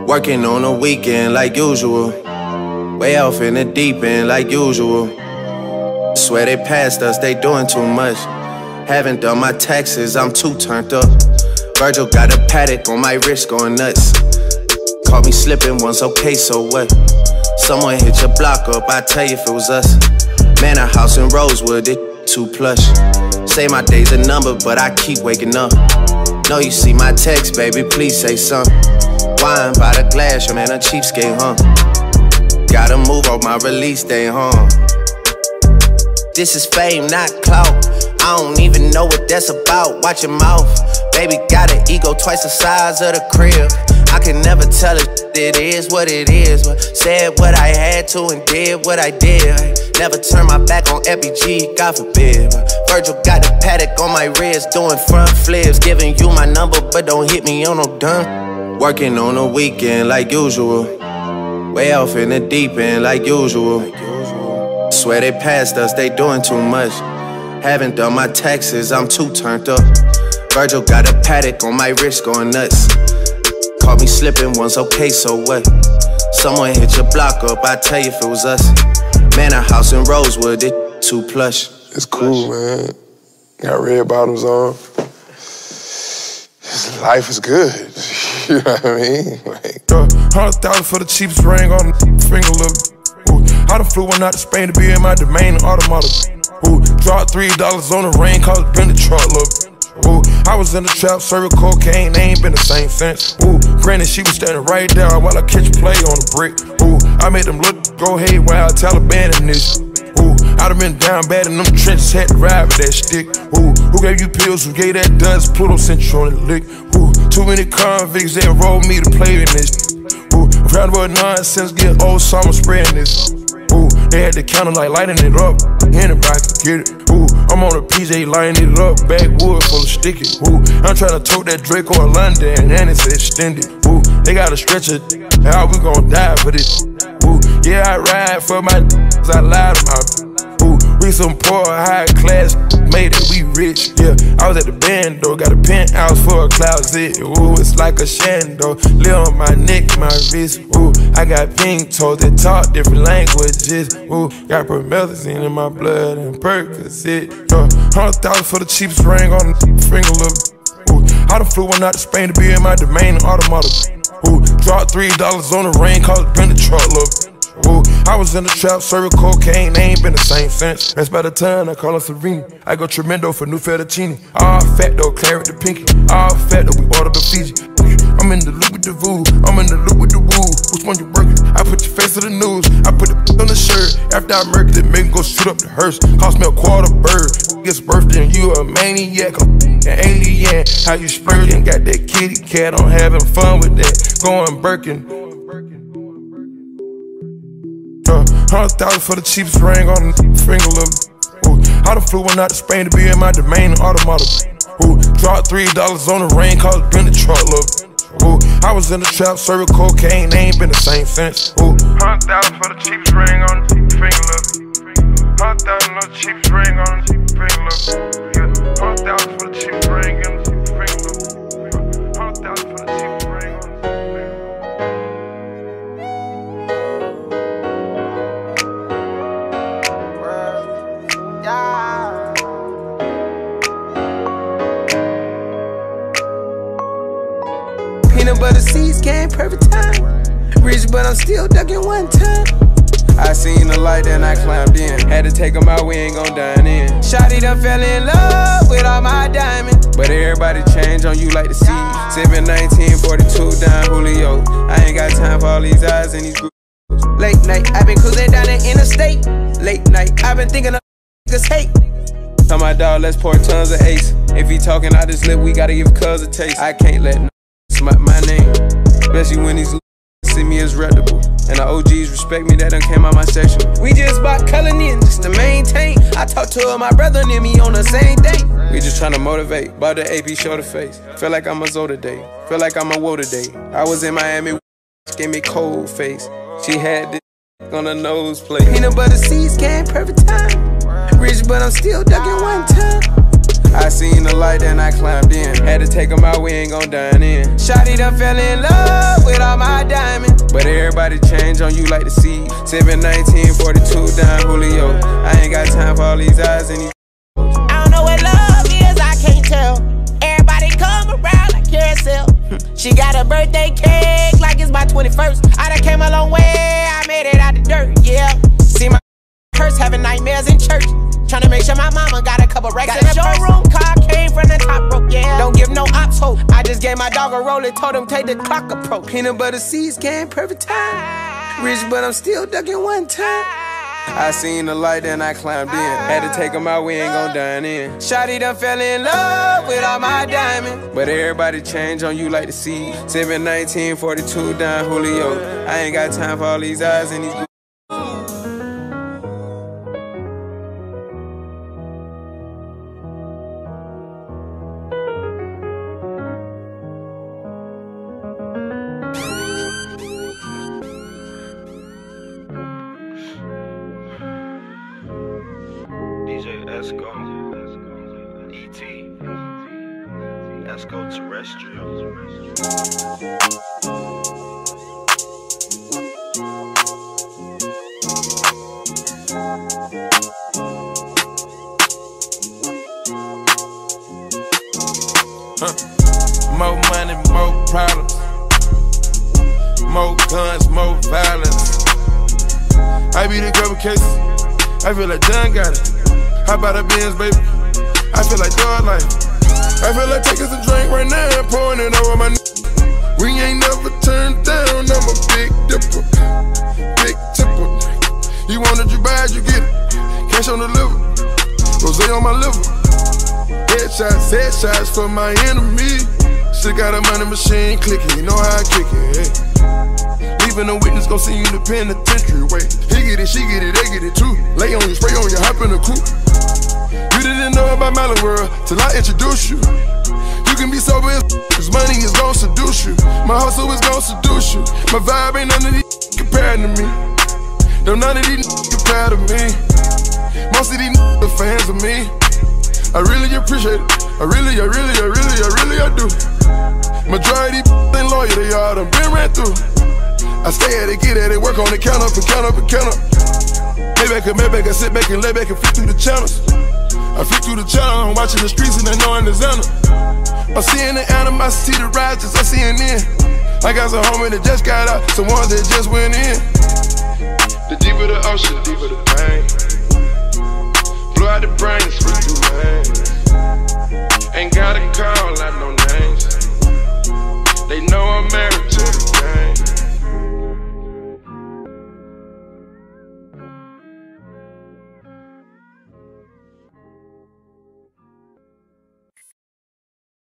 Working on the weekend like usual. Way off in the deep end like usual. Swear they passed us, they doing too much. Haven't done my taxes, I'm too turned up. Virgil got a paddock on my wrist going nuts. Caught me slipping once, okay, so what? Someone hit your block up, I tell you if it was us. Man, a house in Rosewood, it too plush. Say my day's a number, but I keep waking up. Know you see my text, baby, please say something. Wine by the glass, your man a cheapskate, huh? Gotta move on my release day, huh? This is fame, not clout. I don't even know what that's about. Watch your mouth. Baby got an ego twice the size of the crib. I can never tell it is what it is. But said what I had to and did what I did. Never turn my back on FBG, God forbid. Virgil got the paddock on my wrist, doing front flips. Giving you my number, but don't hit me on no dumb. Working on the weekend like usual. Way off in the deep end like usual. Swear they passed us, they doing too much. Haven't done my taxes, I'm too turned up. Virgil got a paddock on my wrist going nuts. Caught me slipping once, okay, so what? Someone hit your block up, I tell you if it was us. Man, a house in Rosewood, it too plush. It's cool, man. Got red bottoms on. Life is good. You know what I mean? Like, 100,000 for the cheapest ring on the finger, look. Ooh, I done flew one out to Spain to be in my domain automotive. Ooh, dropped $3 on the ring, cause it been the truck, look. Ooh, I was in the trap, serving cocaine, they ain't been the same since. Ooh, granted, she was standing right there while I catch play on the brick. Ooh, I made them look, go haywire, Taliban in this. Ooh, I done been down bad in them trenches, had to ride with that stick. Ooh, who gave you pills, who gave that dust, Pluto sent you on the lick. Ooh, too many convicts, they enrolled me to play in this. Ooh, I'm proud about nonsense, get old, so I'm spreading this. Ooh, they had the counter like lighting it up, anybody could get it. Ooh, I'm on a PJ lighting it up, backwood full of sticky. Ooh, I'm trying to tote that Draco in London, and it's extended. Ooh, they got a stretcher, how we gon' die for this? Ooh, yeah, I ride for my I lied about. Ooh, we some poor, high class, made it, we rich. Yeah, I was at the band though, got a penthouse for a closet. Ooh, it's like a shando, live on my neck, my wrist. Ooh, I got pink toes that talk different languages. Ooh, got promethazine in my blood and Percocet. 100,000 for the cheapest ring on the finger, look. Ooh, I done flew one out to Spain to be in my domain automotive. Ooh, dropped $3 on the ring, cause it been the truck, look. Ooh, I was in the trap, serving cocaine, they ain't been the same since. That's by the time I call her Serena. I go tremendo for new fettuccine. All fat though, claret the pinky. All fat though, we ordered the Fiji. I'm in the loop with the voo, I'm in the loop with the woo. Which one you working? I put your face to the news. I put the on the shirt. After I murdered it, make him go shoot up the hearse. Cost me a quarter bird. Gets birthday and you a maniac, an alien. How you splurging? Got that kitty cat, I'm having fun with that. Going Birkin. 100,000 for the cheapest ring on the finger, look. Ooh, I done flew one out to Spain to be in my domain automotive. Ooh, dropped $3 on the ring, cause it been the truck, look. Ooh, I was in the trap, serving cocaine, they ain't been the same since. Ooh, 100,000 for the cheapest ring on the finger, look. 100,000 on the cheapest ring on the finger, look. Yeah, 100,000 for the cheapest ring on the finger, look. 100,000 for the cheapest ring on the finger. Peanut butter seeds came perfect time. Rich, but I'm still ducking one time. I seen the light, then I climbed in. Had to take 'em out, we ain't gon' dine in. Shawty done fell in love with all my diamonds. But everybody change on you like the seas. 719, 42 down Julio. I ain't got time for all these eyes in these groups. Late night, I been cruising down the interstate. Late night, I been thinking of niggas hate. Tell my dog, let's pour tons of ace. If he talking out his lip, we gotta give cuz a taste. I can't let my name, especially when these see me as reputable. And the OGs respect me, that done came out my section. We just bought Cullinan just to maintain. I talked to my brother near me on the same thing. We just tryna motivate, bought the AP shoulder face. Feel like I'm a Zoe today, feel like I'm a woe today. I was in Miami, gave me cold face. She had this on the nose plate. Peanut butter seeds came perfect time. Rich, but I'm still ducking one time. I seen the light, then I climbed in. Had to take them out, we ain't gon' dine in. Shawty done fell in love with all my diamonds, but everybody change on you like the sea. 719, 42 down Julio. I ain't got time for all these eyes and these. I don't know what love is, I can't tell. Everybody come around like carousel. She got a birthday cake like it's my 21st. I done came a long way, I made it out the dirt, yeah. See my curse having nightmares in church. Tryna make sure my mama got a couple racks in the showroom. Car came from the top rope, yeah. Don't give no ops hope. I just gave my dog a roll and told him take the clock approach. Peanut butter seeds came perfect time. Rich, but I'm still ducking one time. I seen the light, then I climbed in. Had to take them out, we ain't gon' dine in. Shawty done fell in love with all my diamonds, but everybody change on you like the sea. 719, 42 down Julio. I ain't got time for all these eyes and these. DJ Esco, E.T. Esco Terrestrial. More money, more problems. More guns, more violence. I beat a couple cases. I feel like John got it. How about a Benz, baby? I feel like dog life. I feel like taking some drink right now and pouring it over my. We ain't never turned down. I'm a big dipper, big tipper. You want it, you buy it, you get it. Cash on the liver, rosé on my liver. Headshots, headshots for my enemy. Still got a money machine clicking, you know how I kick it. Hey. Leaving a witness, gon' see you in the penitentiary. Wait, he get it, she get it, they get it too. Lay on you, spray on you, hop in the coupe. You didn't know about Mally World till I introduce you. You can be sober as cause money is gon' seduce you. My hustle is gon' seduce you. My vibe ain't none of these compared to me. No, none of these compared to me. Most of these are fans of me. I really appreciate it. I really do. Majority ain't loyal, they all done been ran through. I stay at it, get at it, work on it, count up and count up and count up. Mayback, I sit back and lay back and flick through the channels. I flick through the channel, I'm watching the streets and I know I'm the Xander. I'm seeing the animosity, the rises, I'm seeing in. I got some homies that just got out, some ones that just went in. The deeper the ocean, the deeper the pain. Blow out the brain.